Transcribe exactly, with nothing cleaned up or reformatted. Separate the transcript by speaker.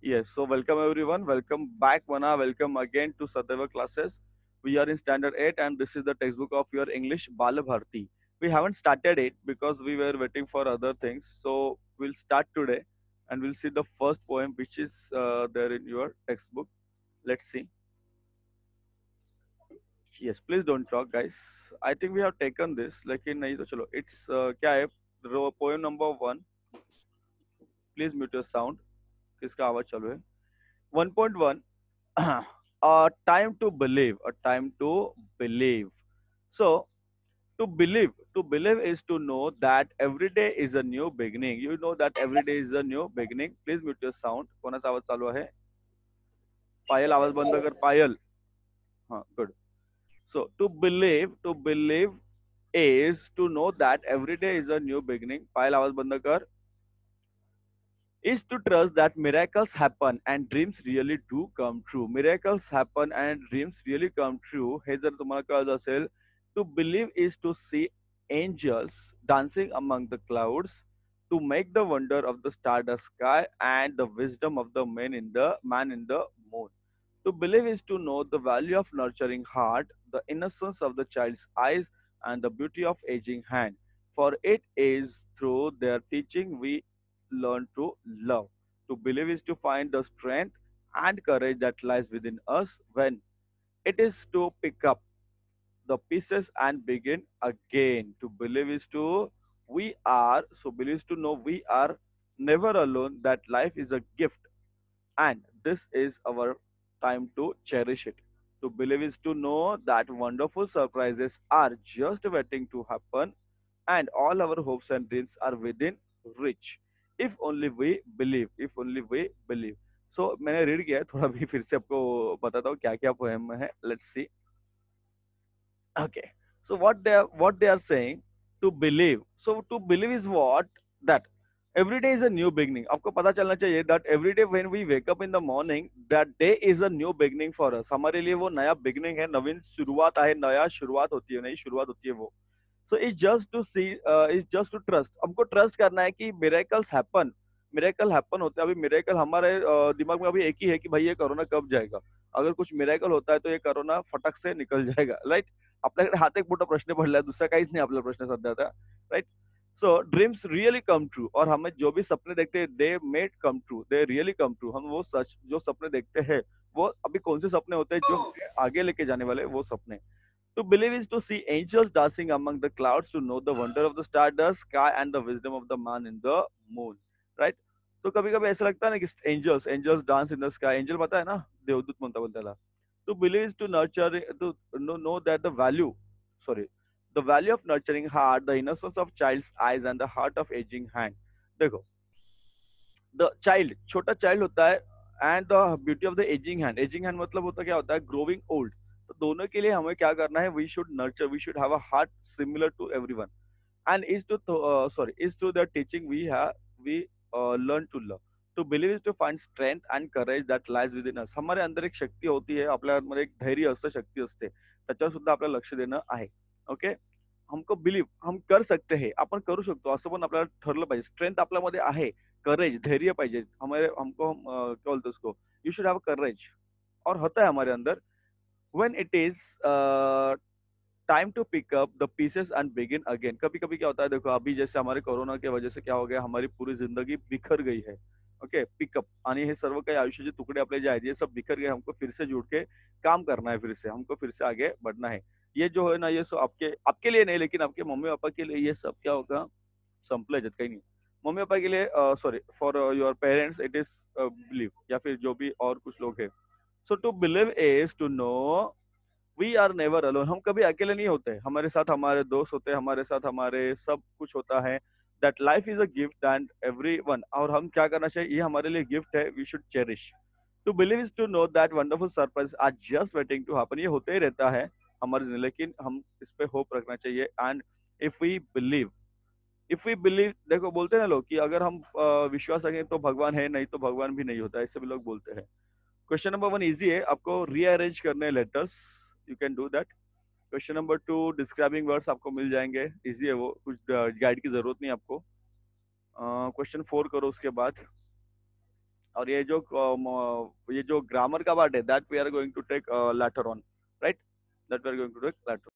Speaker 1: Yes, so welcome everyone. Welcome back, Mana. Welcome again to Sadeva classes. We are in standard eight and this is the textbook of your English Bala Bharti. We haven't started it because we were waiting for other things. So we'll start today and we'll see the first poem which is uh, there in your textbook. Let's see. Yes, please don't talk, guys. I think we have taken this. लेकिन नहीं तो चलो. It's uh, क्या है? Ro- Poem number one. Please mute your sound. किसका आवाज चालू है? one point one. A time to believe, a time to believe. So to believe, to believe is to know that every day is a new beginning. You know that every day is a new beginning. Please mute your sound. कोणाचा आवाज चालू आहे? पायल आवाज बंद कर. पायल. हाँ, good. So to believe, to believe is to know that every day is a new beginning. पायल आवाज बंद कर. Is to trust that miracles happen and dreams really do come true. Miracles happen and dreams really come true. हे जर तुम्हाला कळत असेल, to believe is to see angels dancing among the clouds, to make the wonder of the stardust sky and the wisdom of the man in the man in the moon. To believe is to know the value of nurturing heart, the innocence of the child's eyes, and the beauty of aging hand. For it is through their teaching we learn to love. To believe is to find the strength and courage that lies within us when it is to pick up the pieces and begin again. To believe is to we are, so believe is to know we are never alone, that life is a gift and this is our time to cherish it. To believe is to know that wonderful surprises are just waiting to happen and all our hopes and dreams are within reach. If only we believe, if only we believe. So मैंने read किया है, थोड़ा भी फिर से आपको बताता हूँ क्या क्या पोएम है. Let's see. Okay. So what they are, what they are saying, to believe. So to believe is what, that every day is a new beginning. आपको पता चलना चाहिए that every day when we wake up in the morning, that day is a new beginning for us. हमारे लिए वो नया beginning है, नवीन शुरुआत है, नया शुरुआत होती है, नई शुरुआत होती है वो. So it's just to see, uh, it's just to trust. हमको ट्रस्ट करना है कि miracles happen, मिरेकल हैपन होते हैं. अभी मिरेकल हमारे अ, दिमाग में अभी एक ही है कि भाई ये कोरोना कब जाएगा. अगर कुछ मिरेकल होता है तो ये कोरोना फटक से निकल जाएगा, राईट. आपल्याकडे हात एक मोठा प्रश्न पडलाय, दुसरा काहीच नाही आपला प्रश्न सध्या आता, right. So dreams really come true, और हमें जो भी सपने देखते हैं they made come true, they really come true. हम वो सच जो सपने देखते हैं वो अभी कौन से सपने होते हैं जो हमें आगे लेके जाने वाले वो सपने. To believe is to see angels dancing among the clouds, to know the wonder of the stardust sky and the wisdom of the man in the moon, right? तो कभी कभी ऐसा लगता है ना कि angels angels dance in the sky. Angel पता है ना, देवदूत म्हणता बोल त्याला. To believe to nurture, to know know that the value, sorry, the value of nurturing heart, the innocence of child's eyes and the heart of aging hand. देखो, the child, छोटा child होता है, and the beauty of the aging hand. Aging hand मतलब होता क्या होता है, growing old. तो दोनों के लिए हमें क्या करना है, we should nurture, we should have a heart similar to everyone. and is to uh, sorry is through the teaching we have we uh, learn to love. To believe is to find strength and courage that lies within us. हमारे अंदर एक शक्ती होती है, आपल्यामध्ये एक धैर्य असतं, शक्ती असते, त्याच्यावर सुद्धा आपल्याला लक्ष देणं आहे. ओके. हमको बिलीव, हम कर सकते हैं, आपण करू शकतो असं पण आपल्याला ठरलं पाहिजे. स्ट्रेंथ आपल्यामध्ये आहे, करेज, धैर्य पाहिजे हमारे, हमको हम अ, क्या बोलते हैं उसको, यू शुड हैव करेज, और होता है हमारे अंदर. when it is uh, time to pick up the pieces and begin again. कभी कभी क्या होता है, देखो अभी जैसे हमारे कोरोना की वजह से क्या हो गया, हमारी पूरी जिंदगी बिखर गई है. ओके, पिकअप, आणि हे सर्व काही आयुष्याचे तुकडे आपले जे आहेत ये सब बिखर गए. हमको फिर से जुड़ के काम करना है, फिर से हमको फिर से आगे बढ़ना है. ये जो है ना, ये सब आपके आपके लिए नहीं, लेकिन आपके मम्मी पापा के लिए ये सब क्या होगा, संपलं ह्याच्यात काही नाही. मम्मी पापा के लिए, sorry, for your parents it is believe, या फिर जो भी और कुछ लोग हैं. So to believe is to know we are never alone. हम कभी अकेले नहीं होते, हमारे साथ हमारे दोस्त होते हैं, हमारे साथ हमारे सब कुछ होता है. That life is a gift and every one, और हम क्या करना चाहिए, ये हमारे लिए गिफ्ट है, we should cherish. To believe is to know that wonderful surprise are just waiting to happen. ये होते ही रहता है हमारे जिंदगी, लेकिन हम इस पे होप रखना चाहिए. And if we believe, if we believe, देखो बोलते हैं ना लोग कि अगर हम अ, विश्वास रखें तो भगवान है, नहीं तो भगवान भी नहीं होता, ऐसे भी लोग बोलते हैं. क्वेश्चन नंबर वन इजी है, आपको रीअरेंज करने letters, you can do that. Question number two, describing words आपको मिल जाएंगे, इजी है वो, कुछ गाइड की जरूरत नहीं आपको. क्वेश्चन फोर करो उसके बाद. और ये जो um, ये जो ग्रामर का पार्ट है that we are going to take later on, right, that we are going to take letter.